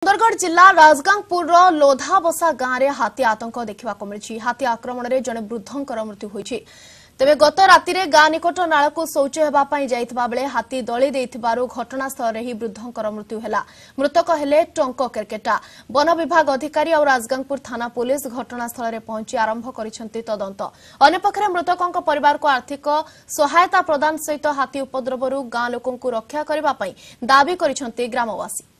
सुंदरगढ़ जिला राजगांगपुर लोधाबसा गांव में हाथी आतंक देखा मिली। हाथी आक्रमण में जड़े वृद्धर मृत्यु होती। तेबे गत राति गां निकट नाल को शौच होगापाई जाइथिबा बेले हाथी दली देइथिबारु घटनास्थल ही वृद्धर मृत्यु है। मृतक हेले टंक केरकेटा। वन विभाग अधिकारी और राजगांगपुर थाना पुलिस घटनास्थल में पहुंची आरंभ करिसेंति तदंत। अन्यपक्षे मृतकों परिवार को आर्थिक सहायता प्रदान सहित हाथी उपद्रवरू गां लोकंकु रक्षा करबा पई दाबी करिसेंति ग्रामवासी।